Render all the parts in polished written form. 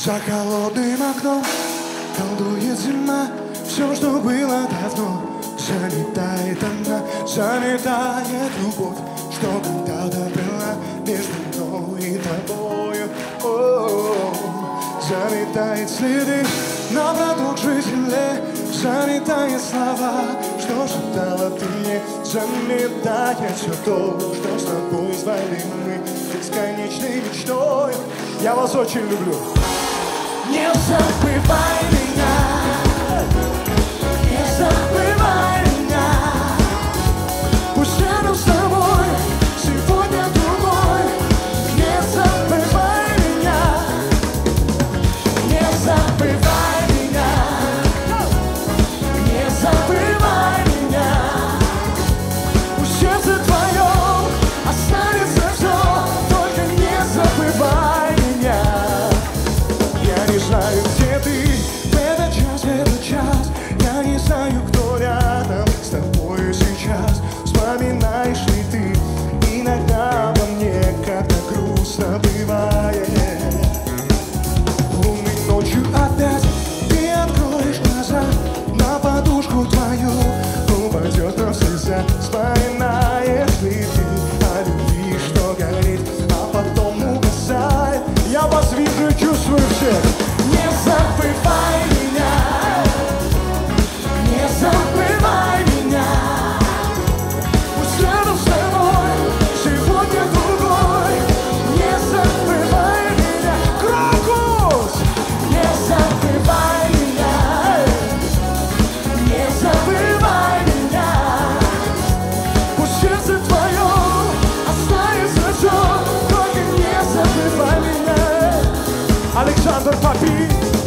За холодным окном колдует зима. Все, что было давно, заметает она, заметает любовь, что когда-то была между мной и тобою. Заметает следы на протухшей земле, заметает слова, что шептала ты мне, заметает все то, что с тобой звали мы бесконечной мечтой. Я вас очень люблю. Не забывай меня, не забывай меня. Пусть рядом с тобой сегодня другой. Не забывай меня, не забывай меня, не забывай меня. Пусть сердце твое останется все, только не забывай меня. Я не знаю, где ты в этот час, я не знаю, кто рядом с тобою сейчас. Вспоминаешь ли ты иногда во мне, как-то грустно бывает. Лунной ночью опять ты откроешь глаза, на подушку твою упадет нам слеза. Вспоминаешь ли ты о любви, что горит, а потом угасает. Я вас вижу и чувствую всех. Не забывай меня, не забывай меня. Пусть рядом с тобой сегодня другой. Не забывай меня. Крокус! Не забывай меня, не забывай меня. Пусть сердце твое останется все, только не забывай меня. Александр Папи.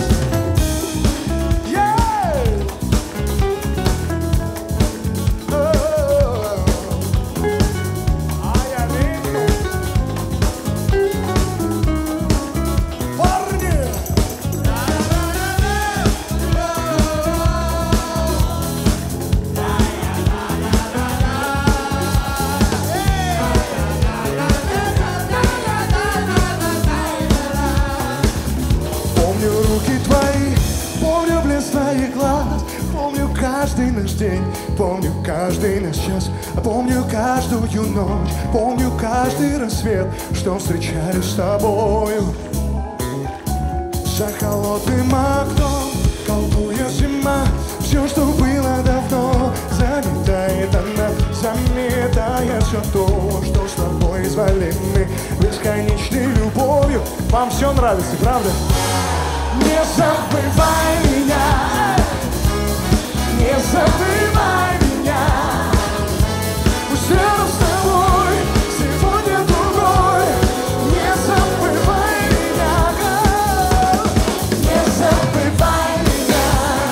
Каждый наш день, помню каждый наш час, помню каждую ночь, помню каждый рассвет, что встречались с тобою. За холодным окном колдует зима, все, что было давно, заметает она, заметает все то, что с тобой звали мы бесконечной любовью. Вам все нравится, правда? Не забывай меня, не забывай меня. Пусть рядом с тобой сегодня другой. Не забывай меня, не забывай меня,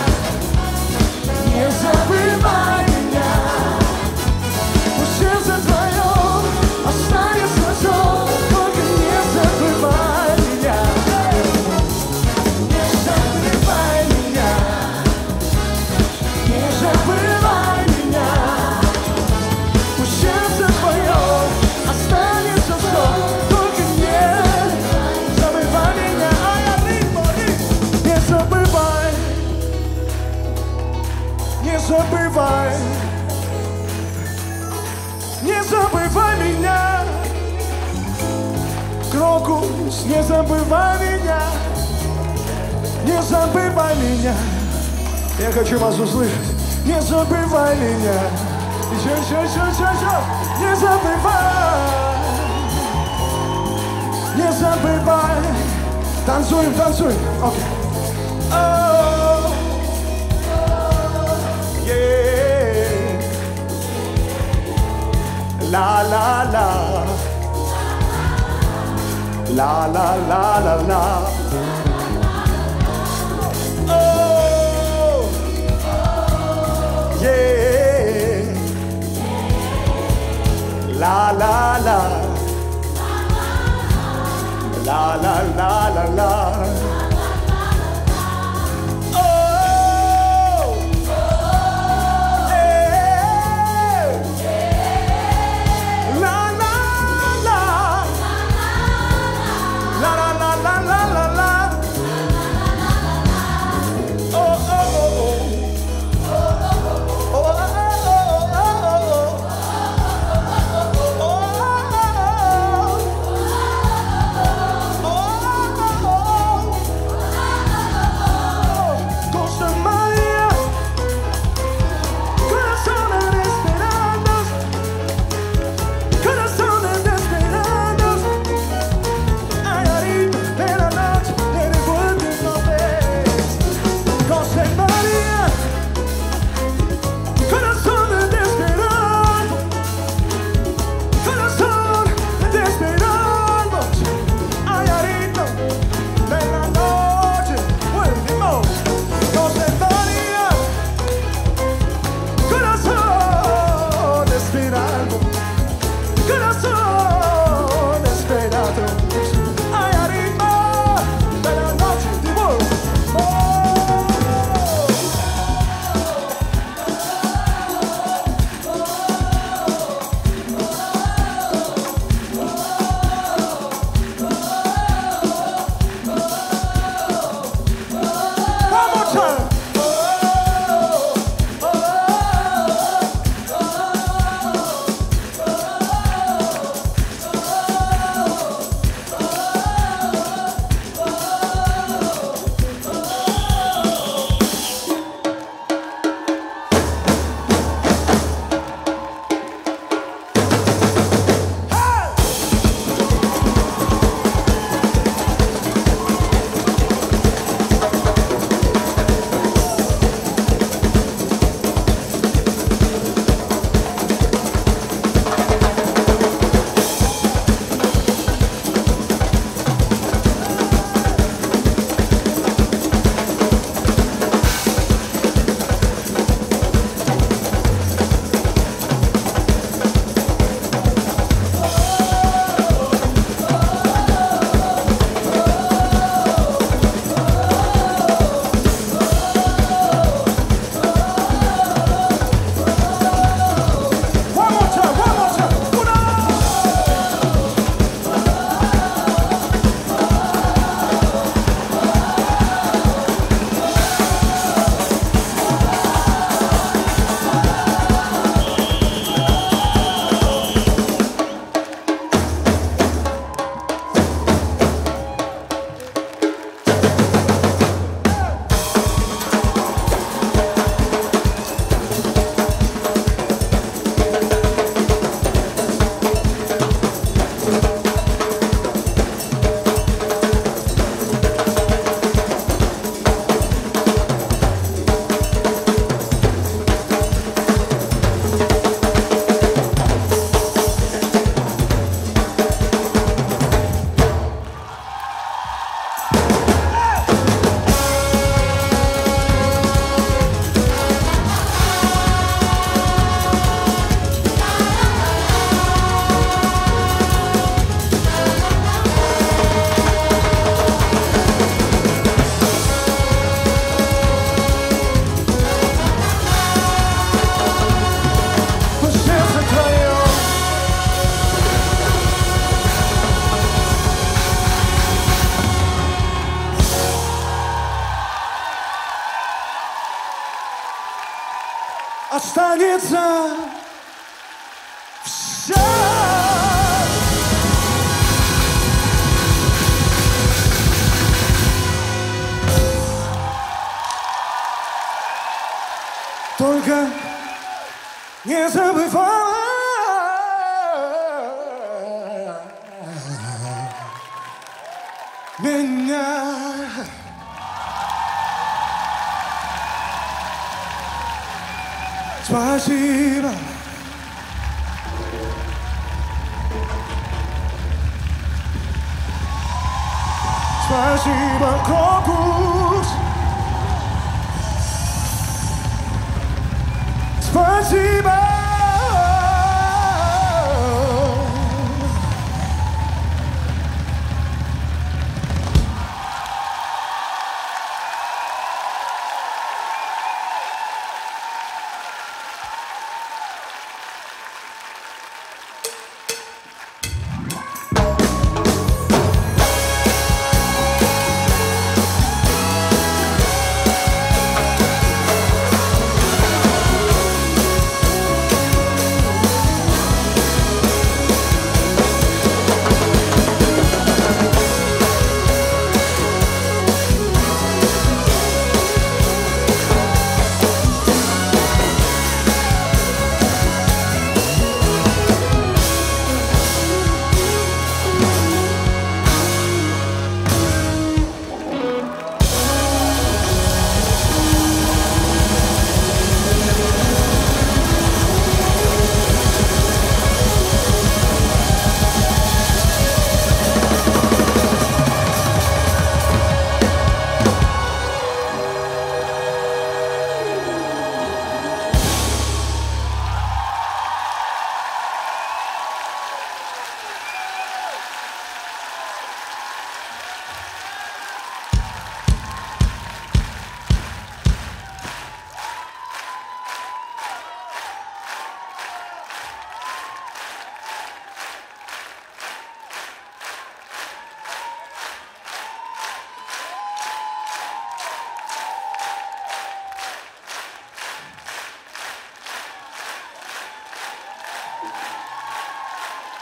не забывай меня. Пусть сердце твое останется все, только не забывай меня. Не забывай меня, не забывай меня. Пусть сердце твое останется все, только не забывай меня. Не забывай, не забывай, не забывай меня. Крокус, не забывай меня, не забывай меня. Я хочу вас услышать. Не забывай меня. Еще. Не забывай. Не забывай. Танцуем. Окей. Ла-ла-ла. Ла-ла-ла-ла-ла. Yeah. La la la. La la la la la. Oh. Yeah. La la la. La la la la la la la. останется все. Только не забывай меня. Спасибо. Спасибо, Глобус. Спасибо.